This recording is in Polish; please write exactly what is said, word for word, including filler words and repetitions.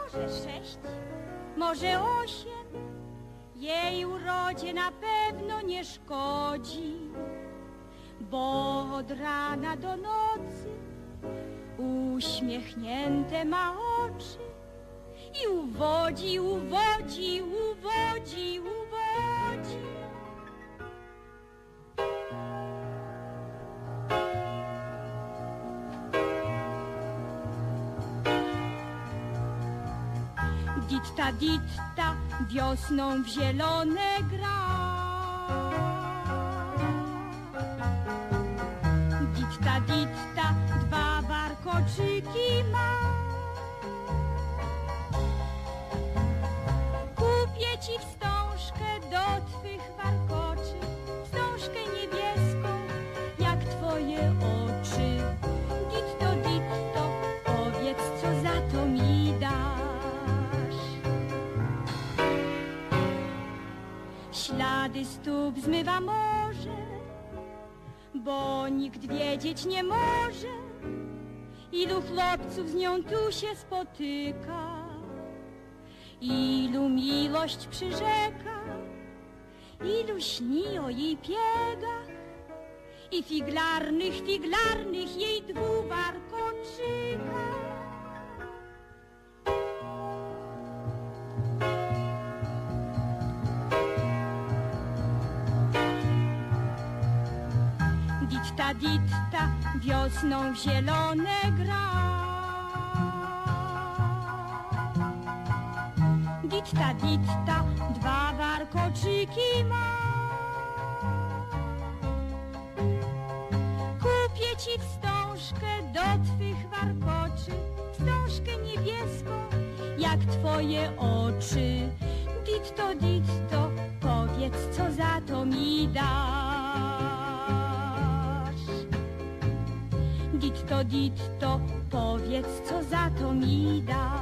Może sześć, może osiem. Jej urodzie na pewno nie szkodzi, bo od rana do nocy uśmiechnięte ma oczy i uwodzi, uwodzi, uwodzi, uwodzi. Ditta, ditta, wiosną w zielone gra. Ditta, ditta, dwa warkoczyki ma. Kupię ci wstążkę do twych warkoczy, wstążkę niebieską, jak twoje oczy. Ditto, ditto, powiedz, co za to mi dasz. Ślady stóp zmywa morze, bo nikt wiedzieć nie może, ilu chłopców z nią tu się spotyka, ilu miłość przyrzeka, ilu śni o jej piegach i figlarnych, figlarnych jej dwu warkoczykach. Ditta, ditta, wiosną w zielone gra. Ditta, ditta, dwa warkoczyki ma. Kupię ci wstążkę do twych warkoczy, wstążkę niebieską, jak twoje oczy. Ditto, ditto, powiedz, co za to mi dasz. Ditto, ditto, powiedz, co za to mi dasz.